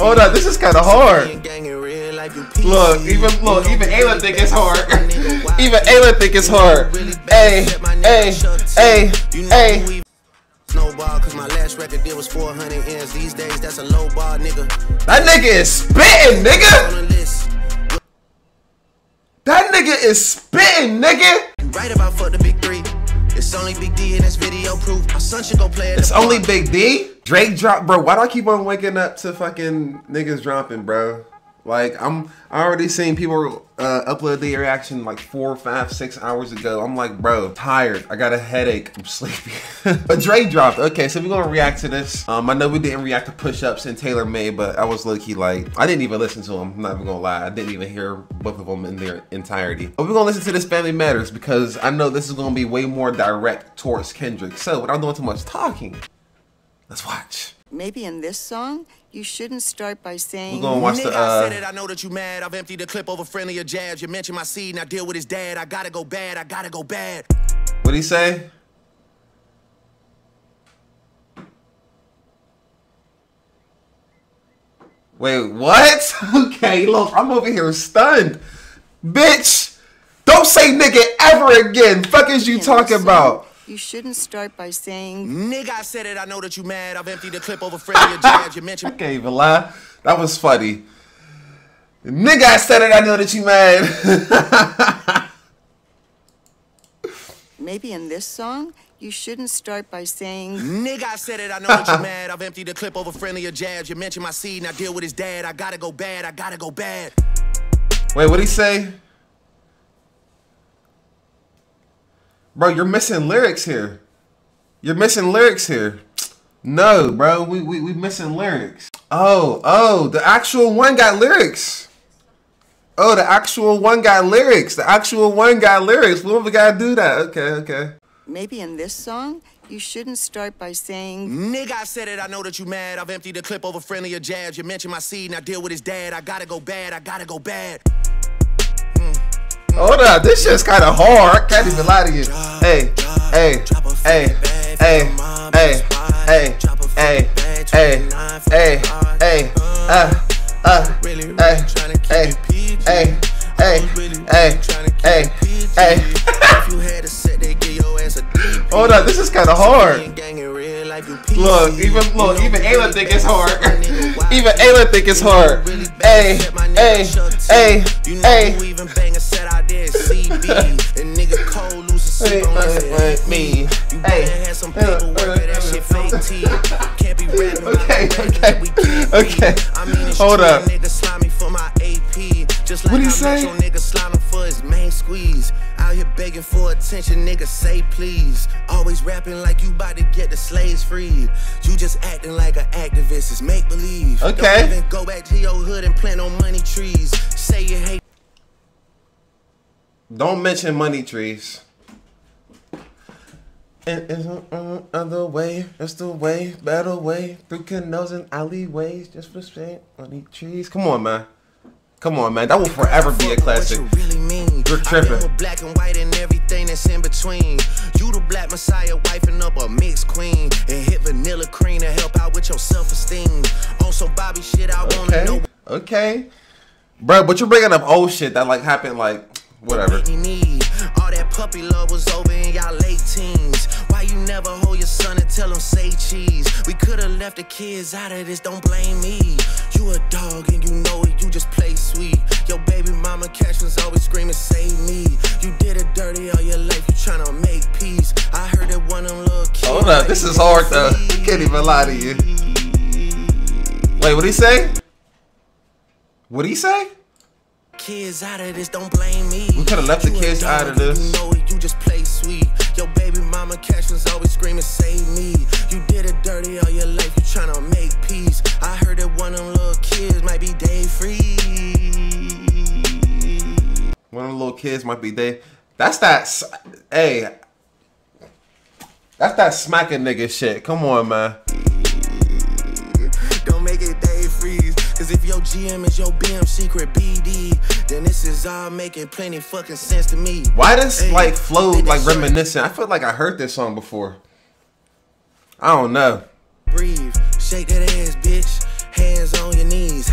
Hold on, this is kind of hard. Look, even Ayla think it's hard. Even Ayla think it's hard. Hey, hey, hey, hey. Snowball, cause my last record deal was 400 M's. These days, that's a low bar, nigga. That nigga is spitting, nigga. That nigga is spitting, nigga. You right about fuck the big three. It's only Big D and it's video proof. My son should go play it. It's only Big D? Drake drop, bro. Why do I keep on waking up to fucking niggas dropping, bro? Like, I already seen people upload the reaction like 4, 5, 6 hours ago. I'm like, bro, tired. I got a headache. I'm sleepy. But Drake dropped. Okay, so we're gonna react to this. I know we didn't react to Push-Ups and Taylor Made, but I was low-key like, I didn't even listen to them. I'm not even gonna lie. I didn't even hear both of them in their entirety. But we're gonna listen to this Family Matters because I know this is gonna be way more direct towards Kendrick. So without doing too much talking, let's watch. Maybe in this song, you shouldn't start by saying, we're gonna watch the, I said it, I know that you mad. I've emptied the clip over friendlier jabs. You mentioned my seed and I deal with his dad. I gotta go bad, I gotta go bad. What'd he say? Wait, what? Okay, look, I'm over here stunned. Bitch, don't say nigga ever again. Fuck is you talking about? You shouldn't start by saying, nigga, I said it, I know that you mad. I've emptied the clip over friendlier jabs. You mentioned I can't even lie. That was funny. Nigga, I said it, I know that you mad. maybe in this song, you shouldn't start by saying, nigga, I said it, I know that you mad. I've emptied the clip over friendlier jabs. You mentioned my seed and I deal with his dad. I gotta go bad, I gotta go bad. Wait, what'd he say? Bro, you're missing lyrics here. You're missing lyrics here. No, bro, we missing lyrics. Oh, the actual one got lyrics. Oh, the actual one got lyrics. The actual one got lyrics. We don't gotta do that. Okay. maybe in this song, you shouldn't start by saying, nigga, I said it, I know that you mad. I've emptied the clip over friendlier jabs. You mentioned my seed and I deal with his dad. I gotta go bad, I gotta go bad. Hold up, this shit's kind of hard. Can't even lie to you. Hey, hey, hey, hey, hey, hey, hey, hey, hey, hey, hey. Hold up, this is kind of hard. Look, even Ayla think it's hard. Even Ayla think it's hard. Hey, hey, hey, hey. Me. Hey. Okay. Hold up. What do you say? Out here begging for attention, nigga, say please. Always rapping like you about to get the slaves freed. You just acting like an activist, it's make believe. Okay. Don't even go back to your hood and plant on money trees. Say you hate. Don't mention money trees. And it's another way, that's the way, better way, through canals and alleyways, just for straight money trees. Come on, man. Come on, man. That will forever be a classic. You're tripping. Black and white and everything that's in between. You the black messiah, wifing up a mixed queen, and hit vanilla cream to help out with your self-esteem. On some Bobby shit, I wanna know. Okay. Bro, but you're bringing up old shit that like happened like whatever. All that puppy love was over in y'all late teens. Why you never hold your son and tell him say cheese? We could've left the kids out of this, don't blame me. You a dog and you know it, you just play sweet. Your baby mama cash was always screaming, save me. You did it dirty all your life, you tryna make peace. I heard that one of them little kids. Hold up, this is hard though. I can't even lie to you. Wait, what'd he say? What'd he say? Kids out of this, don't blame me. We could have left the kids out of this. You know it, you just play sweet. Your baby mama cash was always screaming, save me. You did it dirty all your life, you tryna make peace. I heard that one of them little kids might be day free. One of the little kids might be day. That's that. Hey, that's that smacking nigga shit. Come on, man. Don't make it day freeze. Cause if your GM is your BM secret BD, then this is all making plenty fucking sense to me. Why does like flow like reminiscent? I feel like I heard this song before. I don't know. Breathe, shake that ass, bitch. Hands on your knees.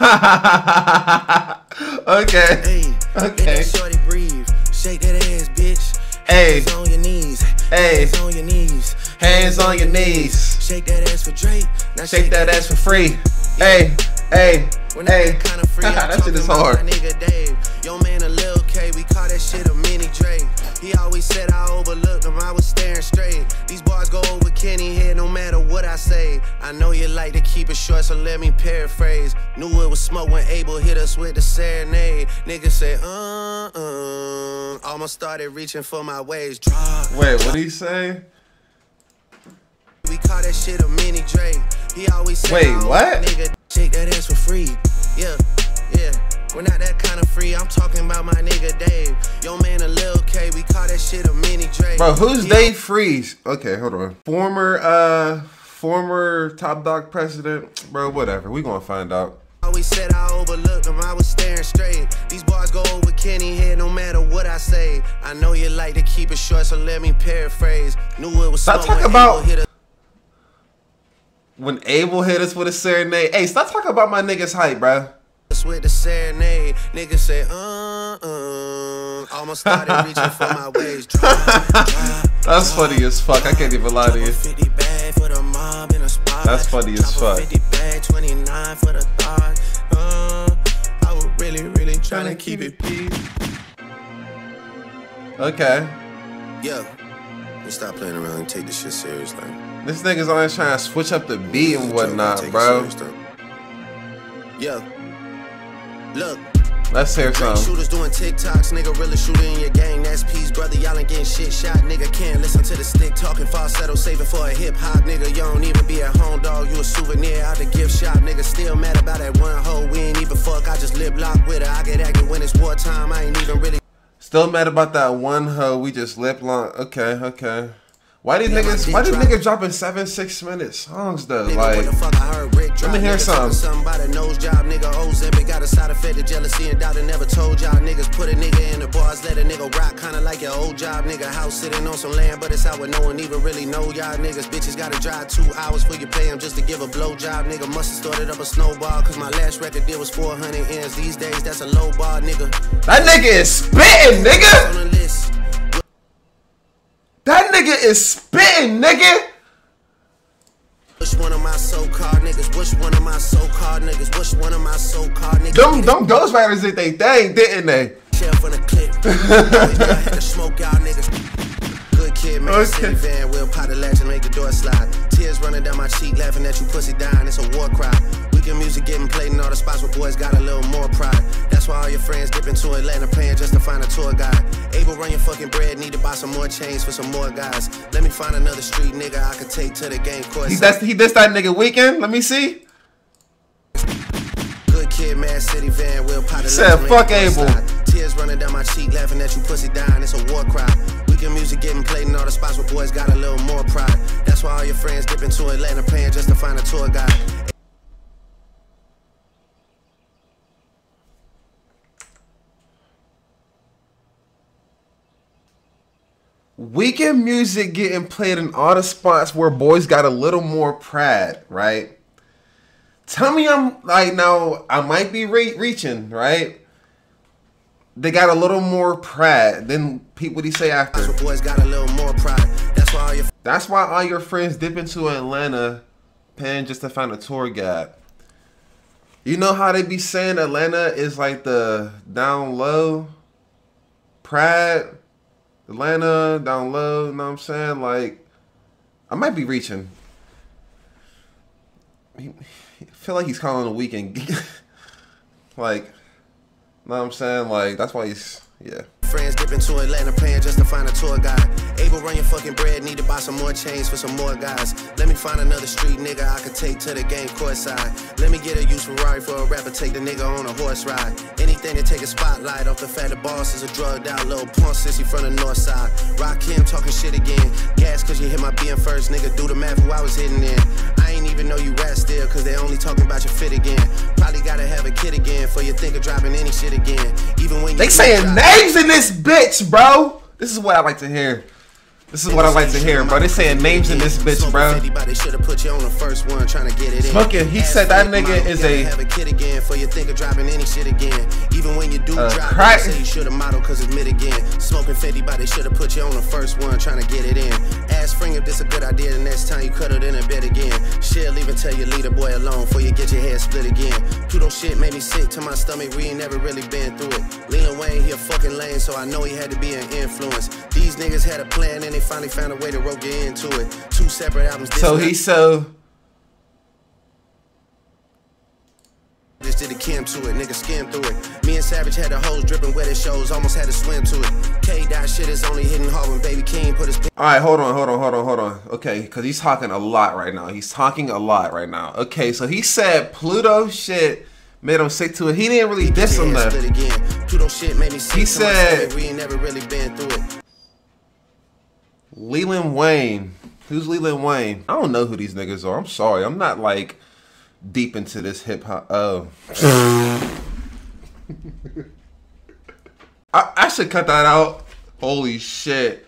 Okay. Hey, Okay. shorty breathe. Shake that ass, bitch. Hey. Hands on your knees. Hey. Hands on your knees. Hands on your knees. Shake that ass for Drake. Now Shake that ass for free. Hey. Hey. When Hey. that kind of free, I'm That shit is talking about hard. my nigga Dave. Yo man, a Lil K, we call that shit a mini Drake. He always said I overlooked him, I was staring straight. These bars go over Kenny head no matter what I say. I know you like to keep it short, so let me paraphrase. Knew it was smoke when Abel hit us with the serenade. Niggas say, almost started reaching for my waist. Drop. Wait, what did he say? We call that shit a mini Drake. He always said, Wait, what? Nigga, shake that ass for free. Yeah, yeah. We're not that kind of free. I'm talking about my nigga Dave. Yo man, a Lil K. We call that shit a mini Drake. Bro, who's Dave Freeze? Okay, hold on. Former Top Dog president. Bro, whatever. We gonna find out. Always said I overlooked him, I was staring straight. These bars go over Kenny head no matter what I say. I know you like to keep it short, so let me paraphrase. Knew it was Stop smoke talking when about- Abel hit us. When Abel hit us with a serenade. Hey, stop talking about my niggas hype, bro. With the serenade, niggas say, almost started reaching for my waist. That's funny as fuck. I can't even lie to you. 50 bag for the mob in a spot. That's funny as fuck. 50 bag, 29 for the thought. I was really trying to keep it peace. Okay. Yeah, let's stop playing around and take this shit serious, like. This nigga's always trying to switch up the beat and whatnot, bro. Yeah. Look. Let's hear Great some. shooters doing TikToks, nigga really shooting in your gang. That's peace, brother. Y'all ain't getting shit shot, nigga. Can't listen to the stick talking falsetto, saving for a hip hop, nigga. You don't even be at home, dog. You a souvenir out the gift shop, nigga. Still mad about that one hoe. We ain't even fuck. I just lip lock with her. I get active when it's wartime. I ain't even really. Still mad about that one hoe. We just lip lock. Okay, okay. Why these niggas dropping 7-6 minute songs though? Nigga, Like, what the fuck I heard Rick drop, let me hear nigga, some. talking something about a nose job, nigga. Ozempic got a side effect of jealousy and doubt. I never told y'all niggas put a nigga in the bars, let a nigga rock, kinda like your old job, nigga. House sitting on some land, but it's out where no one even really know y'all niggas. Bitches gotta drive 2 hours for you pay them just to give a blow job, nigga. Must've started up a snowball, cause my last record deal was 400 ends. These days that's a low bar, nigga. that nigga is spitting, nigga. On the list. That nigga is spitting, nigga. Which one of my so-called niggas? Which one of my so-called niggas? Which one of my so-called niggas? Them Ghost Riders did they thing, didn't they? Shell from the clip. Always got had to smoke out niggas. Good kid, man. Okay. City van, we'll pot the latch and make the door slide. Tears running down my cheek, laughing at you, pussy dying. It's a war cry. Weekend music getting played in all the spots where boys got a little more pride. That's why all your friends dip into Atlanta paying just to find a tour guide. Able run your fucking bread, need to buy some more chains for some more guys. Let me find another street nigga I could take to the game course. He dissed that nigga Weekend. Let me see. Good kid, Mad City van, we'll pot it. Said fuck Abel. Tears running down my cheek, laughing at you, pussy dying. It's a war cry. Weekend music getting played in all the spots where boys got a little more pride. That's why all your friends dip into Atlanta paying just to find a tour guide. Weekend music getting played in all the spots where boys got a little more pride, right? Tell me I'm like, now I might be reaching, right? They got a little more pride than people. What do you say after? That's where boys got a little more pride. That's why all your friends dip into Atlanta paying just to find a tour guide. You know how they be saying Atlanta is like the down low pride? Atlanta, down low, you know what I'm saying? Like, I might be reaching. I feel like he's calling a Weekend. Like, you know what I'm saying? Like, that's why he's, yeah. Friends dip into Atlanta paying just to find a tour guide. Able run your fucking bread, need to buy some more chains for some more guys. Let me find another street nigga I could take to the game court side. Let me get a used Ferrari for a rapper, take the nigga on a horse ride. Anything to take a spotlight off the fact the boss is a drugged out little punk sissy from the north side. Rock him talking shit again. Gas cause you hit my being first, nigga. Do the math who I was hitting in. I ain't even know you rap still cause they only talking about your fit again. Probably gotta have a kid again for you think of dropping any shit again. Even when you they saying names in this bitch, bro. This is what I like to hear. This is what I like to hear, bro. They saying names in this bitch, bro. Smoking, he said that nigga is a even when you do crack. Say you should have modeled cause it's mid again. Smoking 50, but they should have put you on the first one trying to get it in. Ask Spring if this a good idea, the next time you cuddled in a bed again. Shit, leave and tell your leader boy alone before you get your head split again. Pluto shit made me sick to my stomach, we ain't never really been through it. Lil Wayne, he a fucking lame, so I know he had to be an influence. These niggas had a plan and they finally found a way to rope you into it. Two separate albums. So he's so. Just did a Kim to it, nigga skim through it. Me and Savage had the hose dripping wet at shows, almost had to swim to it. K-Dot shit is only hitting hard when Baby King put his. Alright, hold on. Okay, because he's talking a lot right now. Okay, so he said Pluto shit made him sick to it. He didn't really diss him though. Pluto shit made me sick. He said we ain't never really been through it. Lil Wayne. Who's Lil Wayne? I don't know who these niggas are. I'm sorry. I'm not like deep into this hip hop. Oh. I should cut that out. Holy shit.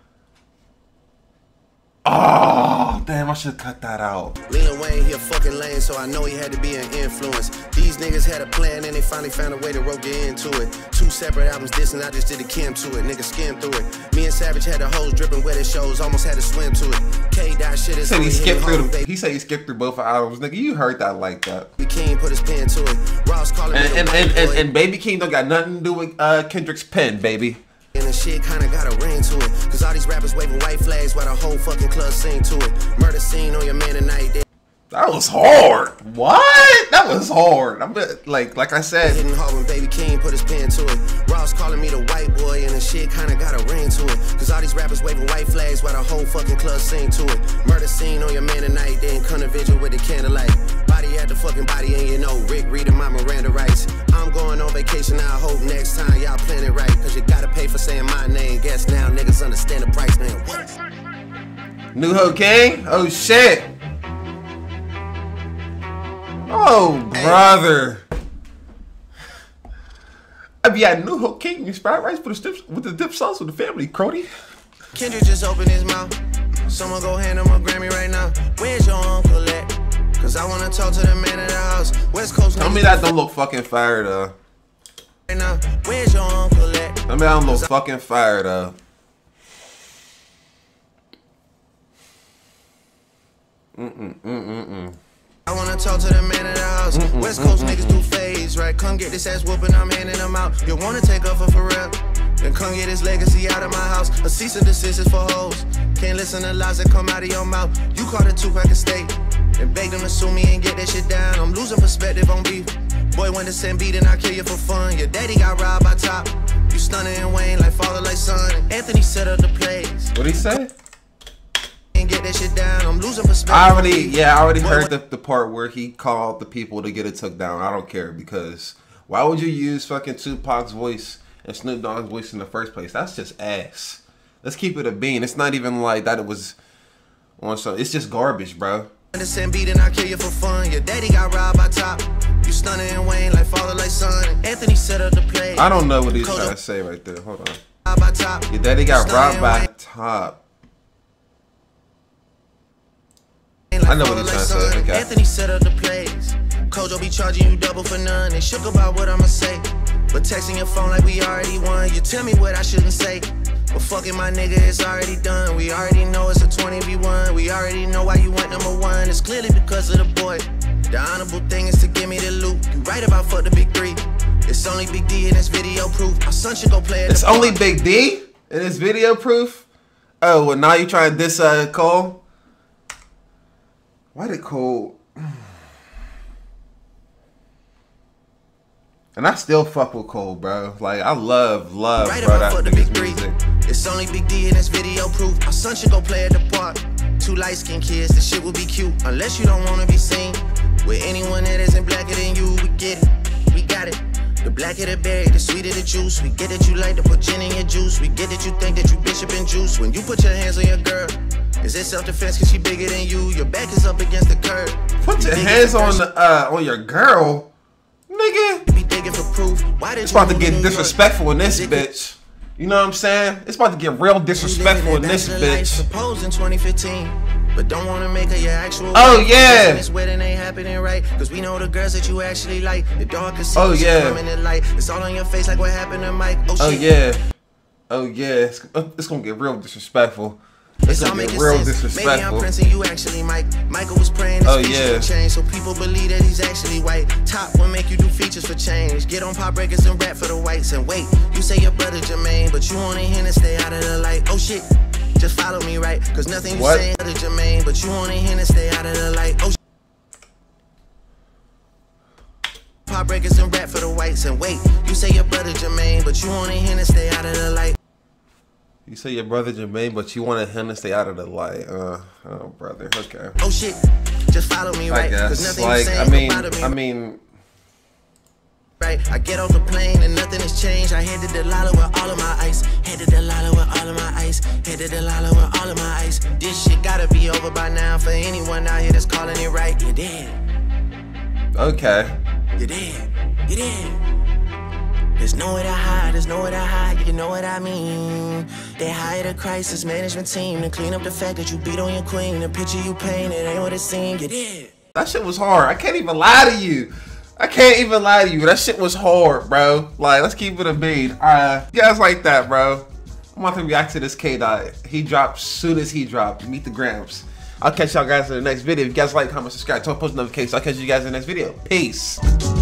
Oh, damn, I should cut that out. Lil Wayne, he a fucking lame, so I know he had to be an influence. These niggas had a plan and they finally found a way to rope you into it. Two separate albums dissing, I just did a Kim to it. Nigga skim through it. Me and Savage had the hose dripping wet at shows, almost had to swim to it. K-Dot shit is he skipped through he said he skipped through both albums. Nigga, you heard that like that. Baby King put his pen to it. Ross calling and Baby King don't got nothing to do with Kendrick's pen, baby. And the shit kinda got a ring to it. Cause all these rappers waving white flags while the whole fucking club sing to it. Murder scene on your man tonight. That was hard. What? That was hard. I'm like I said. Hitting hard when Baby King put his pen to it. Ross calling me the white boy and the shit kinda got a ring to it. Cause all these rappers waving white flags while the whole fucking club sing to it. Murder scene on your man tonight. Then come to vigil with the candlelight. Body at the fucking body and you know Rick reading my Miranda rights. I'm going on vacation, I hope next time y'all plan it right. Cause you gotta pay for saying my name. Guess now niggas understand the price, man. What? New Ho King? Oh shit. Oh brother. I be at New Ho King, you fried rice with the dip sauce with the family, Crody. Kendrick just opened his mouth. Someone go hand him a Grammy right now. Where's your uncle at? Cause I wanna talk to the man in the house. West Coast. Tell me that don't look fucking fire though. Right now, where's your uncle at? Tell me that don't look fucking fire though. I wanna talk to the man in the house. West Coast niggas do phase, right? Come get this ass whooping, I'm handing them out. You wanna take off for real? Then come get his legacy out of my house. A cease and desist is for hoes. Can't listen to lies that come out of your mouth. You caught a 2-pack of steak and beg them to sue me and get that shit down. I'm losing perspective on beef. Boy, when the send beat and I kill you for fun. Your daddy got robbed by Top. You stunning and Wayne like father like son. Anthony set up the plays. What'd he say? Get that shit down. I'm losing perspective. I already heard the part where he called the people to get it took down. I don't care, because why would you use fucking Tupac's voice and Snoop Dogg's voice in the first place? That's just ass. Let's keep it a bean. It's not even like that it was on some. It's just garbage, bro. Send beat and I kill you for fun. Your daddy got robbed by Top. You stunning and Wayne like father like son. Anthony set up the play. I don't know what he's trying to say right there. Hold on. Your daddy got robbed by Top. I know what he's trying to say. Okay. Anthony set up the plays. Kojo be charging you double for none. They shook about what I'ma say. But texting your phone like we already won. You tell me what I shouldn't say. But fucking my nigga, it's already done. We already know it's a 20v1. We already know why you went #1. It's clearly because of the boy. The honorable thing is to give me the loot. You right about fuck the big 3. It's only Big D in this video proof. Our son should go play it. It's only Big D in this video proof? Oh, well now you trying to diss Cole? Why did Cole? And I still fuck with Cole, bro. Like I love, right bro, that the big nigga's 3. music. It's only Big D in this video proof. Our son should go play at the park. 2 light-skinned kids, this shit will be cute. Unless you don't wanna be seen with anyone that isn't blacker than you. We get it, we got it. The blacker the berry, the sweeter the juice. We get that you like to put gin in your juice. We get that you think that you bishop and juice. When you put your hands on your girl, is it self-defense cause she bigger than you? Your back is up against the curb. Put your hands on your girl, nigga. Be digging for proof. Why did it's about to get disrespectful in this bitch. You know what I'm saying? It's about to get real disrespectful in this bitch. Proposed in 2015, but don't wanna make her your actual. Oh yeah. This wedding ain't happening right, cause we know the girls that you actually like. The darkest oh yeah. coming in light. It's all on your face like what happened to Mike. Oh, shit. yeah. Oh yeah. It's gonna get real disrespectful. It's gonna get real disrespectful. Maybe I'm Prince and you actually Mike. Michael was praying his features to change, so people believe that he's actually white. Top will make you do features for change. Get on pop breakers and rap for the whites. And wait, you say your brother Jermaine, but you only him to stay out of the light. Oh shit, just follow me right, cause nothing you say other Jermaine, but you only him to stay out of the light. Oh pop breakers and rap for the whites. And wait, you say your brother Jermaine, but you only him to stay out of the light. You say your brother Jermaine, but you wanted him to stay out of the light. Oh, brother. Okay. Oh shit, just follow me right. I guess. Like, I mean. Right, I get off the plane and nothing has changed. I headed to Lala with all of my ice. Headed to Lala with all of my ice. Headed to Lala with all of my ice. This shit gotta be over by now for anyone out here that's calling it right. You dead. Okay. You dead. You dead. There's nowhere to hide, there's nowhere to hide, you know what I mean. They hired a crisis management team to clean up the fact that you beat on your queen. The picture you painted ain't what it seemed, you did. That shit was hard. I can't even lie to you. That shit was hard, bro. Like, let's keep it a beat. You guys like that, bro? I'm about to react to this K-Dot. He dropped soon as he dropped. Meet the Grams. I'll catch y'all guys in the next video. If you guys like, comment, subscribe, turn on post notifications. I'll catch you guys in the next video. Peace.